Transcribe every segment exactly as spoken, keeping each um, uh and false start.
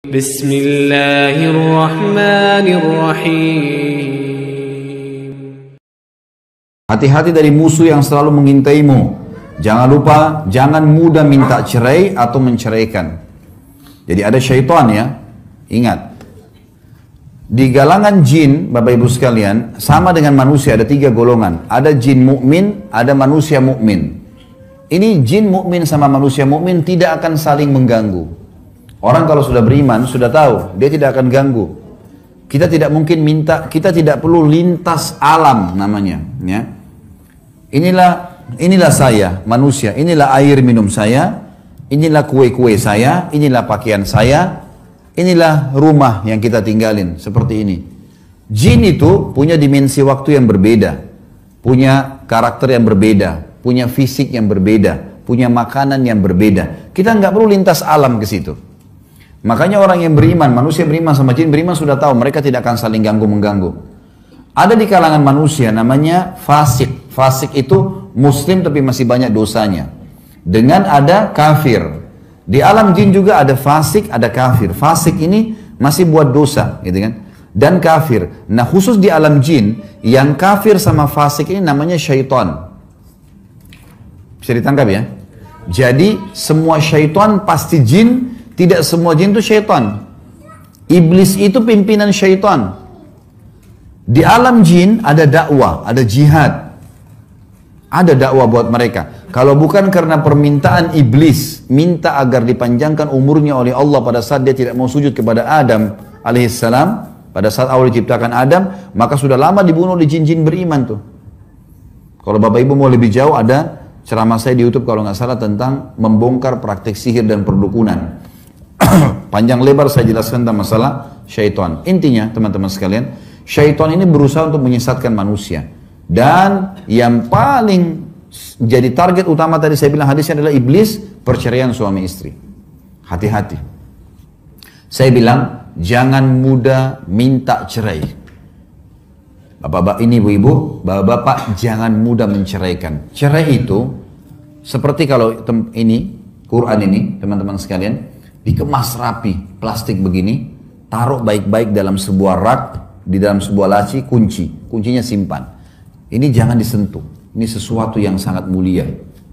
Bismillahirrahmanirrahim. Hati-hati dari musuh yang selalu mengintaimu. Jangan lupa, jangan mudah minta cerai atau menceraikan. Jadi ada syaitan ya, ingat. Di galangan jin, Bapak Ibu sekalian, sama dengan manusia ada tiga golongan. Ada jin mukmin, ada manusia mukmin. Ini jin mukmin sama manusia mukmin tidak akan saling mengganggu. Orang kalau sudah beriman, sudah tahu, dia tidak akan ganggu. Kita tidak mungkin minta, kita tidak perlu lintas alam namanya. Ya. Inilah, inilah saya, manusia, inilah air minum saya, inilah kue-kue saya, inilah pakaian saya, inilah rumah yang kita tinggalin, seperti ini. Jin itu punya dimensi waktu yang berbeda, punya karakter yang berbeda, punya fisik yang berbeda, punya makanan yang berbeda. Kita nggak perlu lintas alam ke situ. Makanya orang yang beriman, manusia beriman sama jin beriman sudah tahu mereka tidak akan saling ganggu-mengganggu. Ada di kalangan manusia namanya fasik. Fasik itu muslim tapi masih banyak dosanya. Dengan ada kafir. Di alam jin juga ada fasik, ada kafir. Fasik ini masih buat dosa, gitu kan? Dan kafir. Nah khusus di alam jin, yang kafir sama fasik ini namanya syaitan. Bisa ditangkap ya? Jadi semua syaitan pasti jin. Tidak semua jin itu syaitan. Iblis itu pimpinan syaitan. Di alam jin ada dakwah, ada jihad. Ada dakwah buat mereka. Kalau bukan karena permintaan iblis, minta agar dipanjangkan umurnya oleh Allah pada saat dia tidak mau sujud kepada Adam alaihissalam, pada saat awal diciptakan Adam, maka sudah lama dibunuh oleh jin-jin beriman tuh. Kalau Bapak Ibu mau lebih jauh, ada ceramah saya di YouTube kalau nggak salah tentang membongkar praktek sihir dan perdukunan. Panjang lebar saya jelaskan tentang masalah syaitan. Intinya teman-teman sekalian, syaitan ini berusaha untuk menyesatkan manusia. Dan yang paling jadi target utama tadi saya bilang hadisnya adalah iblis, perceraian suami istri. Hati-hati. Saya bilang jangan mudah minta cerai. Bapak-bapak ini ibu-ibu, bapak-bapak jangan mudah menceraikan. Cerai itu seperti kalau ini Quran ini teman-teman sekalian, dikemas rapi, plastik begini, taruh baik-baik dalam sebuah rak, di dalam sebuah laci, kunci, kuncinya simpan. Ini jangan disentuh, ini sesuatu yang sangat mulia.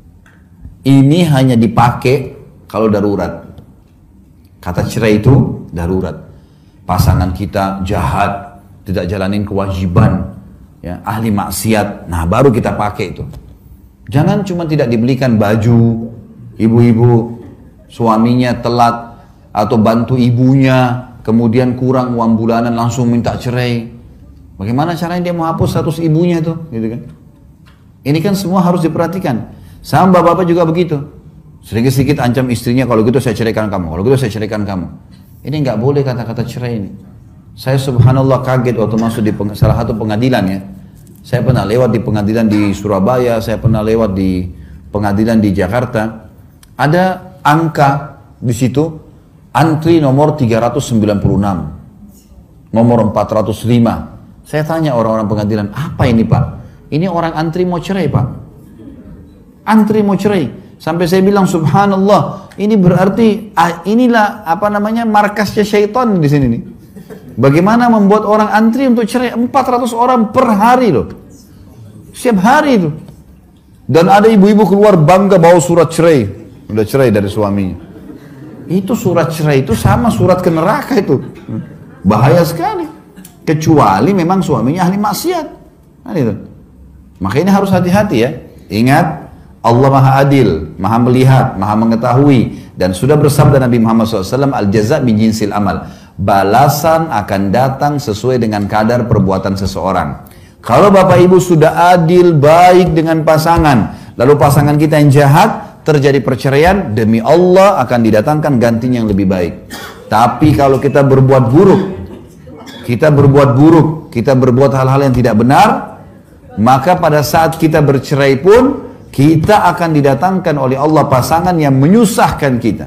Ini hanya dipakai kalau darurat. Kata cerai itu darurat. Pasangan kita jahat, tidak jalanin kewajiban, ya, ahli maksiat, nah baru kita pakai itu. Jangan cuma tidak dibelikan baju, ibu-ibu, suaminya telat atau bantu ibunya, kemudian kurang uang bulanan langsung minta cerai. Bagaimana caranya dia mau hapus status ibunya itu, gitu kan? Ini kan semua harus diperhatikan. Sama bapak-bapak juga begitu. Sedikit-sedikit ancam istrinya, kalau gitu saya ceraikan kamu, kalau gitu saya ceraikan kamu. Ini nggak boleh kata-kata cerai ini. Saya subhanallah kaget waktu masuk di salah satu pengadilan ya. Saya pernah lewat di pengadilan di Surabaya, saya pernah lewat di pengadilan di Jakarta. Ada angka di situ, antri nomor tiga ratus sembilan puluh enam, nomor empat ratus lima. Saya tanya orang-orang pengadilan, apa ini Pak? Ini orang antri mau cerai Pak. Antri mau cerai. Sampai saya bilang subhanallah, ini berarti ah, inilah apa namanya markasnya syaitan di sini nih. Bagaimana membuat orang antri untuk cerai? empat ratus orang per hari loh. Setiap hari itu. Dan ada ibu-ibu keluar bangga bawa surat cerai. Udah cerai dari suaminya. Itu surat cerai itu sama surat ke neraka itu. Bahaya sekali. Kecuali memang suaminya ahli maksiat. Nah, itu. Makanya harus hati-hati ya. Ingat, Allah maha adil, maha melihat, maha mengetahui. Dan sudah bersabda Nabi Muhammad shallallahu alaihi wasallam, al-jaza' min jinsil amal. Balasan akan datang sesuai dengan kadar perbuatan seseorang. Kalau Bapak Ibu sudah adil, baik dengan pasangan, lalu pasangan kita yang jahat, terjadi perceraian, demi Allah akan didatangkan gantinya yang lebih baik. Tapi kalau kita berbuat buruk, kita berbuat buruk, kita berbuat hal-hal yang tidak benar, maka pada saat kita bercerai pun, kita akan didatangkan oleh Allah pasangan yang menyusahkan kita.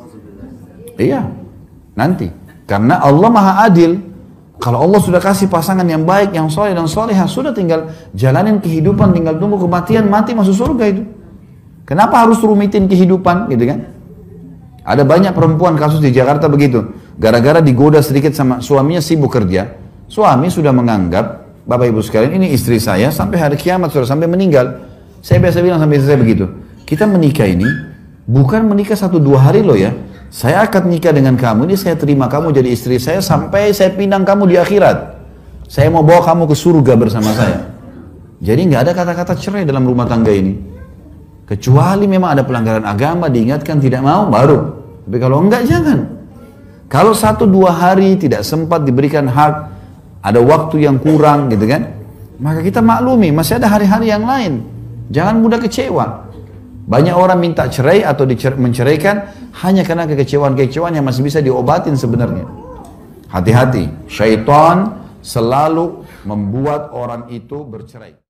Iya, nanti. Karena Allah maha adil. Kalau Allah sudah kasih pasangan yang baik, yang soleh dan solehah, sudah tinggal jalanin kehidupan, tinggal tunggu kematian, mati masuk surga itu. Kenapa harus rumitin kehidupan, gitu kan? Ada banyak perempuan kasus di Jakarta begitu. gara-gara digoda sedikit sama suaminya sibuk kerja, suami sudah menganggap, Bapak Ibu sekalian, ini istri saya sampai hari kiamat, sudah sampai meninggal. Saya biasa bilang sampai istri saya begitu, kita menikah ini bukan menikah satu dua hari loh ya. Saya akan nikah dengan kamu, ini saya terima kamu jadi istri saya sampai saya pinang kamu di akhirat. Saya mau bawa kamu ke surga bersama saya. Jadi nggak ada kata-kata cerai dalam rumah tangga ini. Kecuali memang ada pelanggaran agama, diingatkan tidak mau, baru. Tapi kalau enggak, jangan. Kalau satu dua hari tidak sempat diberikan hak, ada waktu yang kurang gitu kan, maka kita maklumi, masih ada hari-hari yang lain. Jangan mudah kecewa. Banyak orang minta cerai atau menceraikan hanya karena kekecewaan-kekecewaan yang masih bisa diobatin sebenarnya. Hati-hati, syaitan selalu membuat orang itu bercerai.